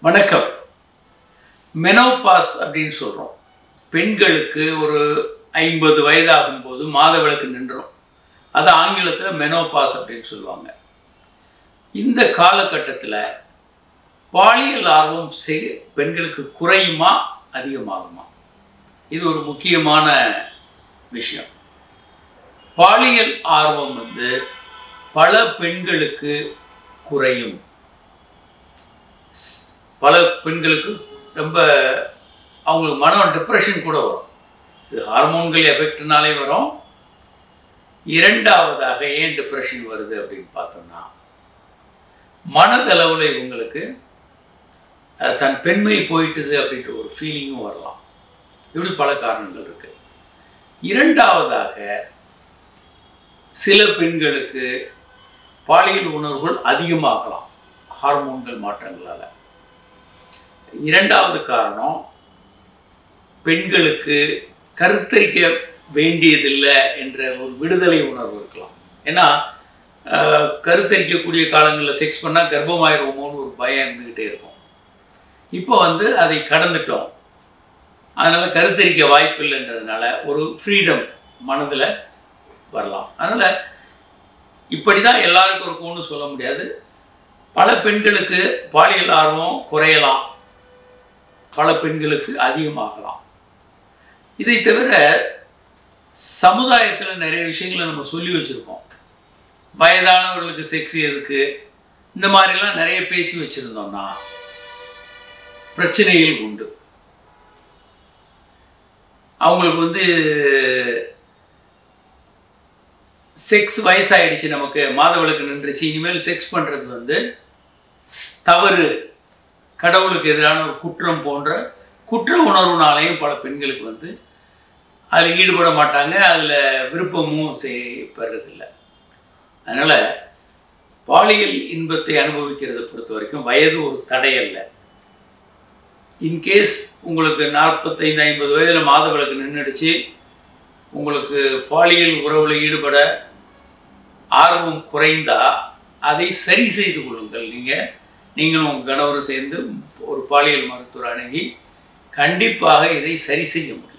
வணக்கம். மெனோபாஸ் அப்படின்னு சொல்கிறோம். பெண்களுக்கு ஒரு 50 வயதாகும்போது மாதவிலக்கு நின்றோம். அது ஆங்கிலத்தில் மெனோபாஸ் அப்படின்னு சொல்லுவாங்க. இந்த காலகட்டத்தில் பாலியல் ஆர்வம் பெண்களுக்கு குறையுமா அதிகமாகுமா? இது ஒரு முக்கியமான விஷயம். பாலியல் ஆர்வம் பல பெண்களுக்கு குறையும். பல பெண்களுக்கு ரொம்ப அவங்களுக்கு மனம் டிப்ரெஷன் கூட வரும். இது ஹார்மோன்கள் எஃபெக்ட்னாலே வரும். இரண்டாவதாக ஏன் டிப்ரெஷன் வருது அப்படின்னு பார்த்தோம்னா, மனதளவில் இவங்களுக்கு தன் பெண்மை போயிட்டுது அப்படின்ற ஒரு ஃபீலிங்கும் வரலாம். இப்படி பல காரணங்கள் இருக்கு. இரண்டாவதாக சில பெண்களுக்கு பாலியல் உணர்வுகள் அதிகமாகலாம் ஹார்மோன்கள் மாற்றங்களால். இரண்டாவது காரணம், பெண்களுக்கு கருத்தரிக்க வேண்டியதில்லை என்ற ஒரு விடுதலை உணர்வு இருக்கலாம். ஏன்னா கருத்தரிக்கக்கூடிய காலங்களில் செக்ஸ் பண்ணால் கர்ப்பமாயிருவோமோன்னு ஒரு பயம் இருந்துக்கிட்டே இருக்கும். இப்போ அதை கடந்துட்டோம், அதனால் கருத்தரிக்க வாய்ப்பு இல்லைன்றதுனால ஒரு ஃப்ரீடம் மனதில் வரலாம். அதனால் இப்படி தான் எல்லாருக்கும் இருக்கும்னு சொல்ல முடியாது. பல பெண்களுக்கு பாலியல் ஆர்வம் குறையலாம், பல பெண்களுக்கு அதிகமாகலாம். இதை தவிர சமுதாயத்தில் நிறைய விஷயங்களை நம்ம சொல்லி வச்சுருக்கோம். வயதானவர்களுக்கு செக்ஸ் எதுக்கு, இந்த மாதிரிலாம் நிறைய பேசி வச்சுருந்தோம்னா பிரச்சனைகள் உண்டு. அவங்களுக்கு செக்ஸ் வயசாயிடுச்சு, நமக்கு மாதவிலக்கு நின்றுச்சு, இனிமேல் செக்ஸ் பண்ணுறது தவறு, கடவுளுக்கு எதிரான ஒரு குற்றம் போன்ற குற்ற உணர்வுனாலையும் பல பெண்களுக்கு அதில் ஈடுபட மாட்டாங்க, அதில் விருப்பமும் செய்யப்படுறதில்லை. அதனால் பாலியல் இன்பத்தை அனுபவிக்கிறத பொறுத்த வரைக்கும் வயது ஒரு தடையல்ல. இன்கேஸ் உங்களுக்கு 45-50 வயதில் மாதவிலக்கு நின்றுடுச்சு, உங்களுக்கு பாலியல் உறவில் ஈடுபட ஆர்வம் குறைந்தா அதை சரி செய்து கொள்ளுங்கள். நீங்களும் உங்கள் கணவரும் சேர்ந்து ஒரு பாலியல் மருத்துவர் அணுகி கண்டிப்பாக இதை சரி செய்ய முடியும்.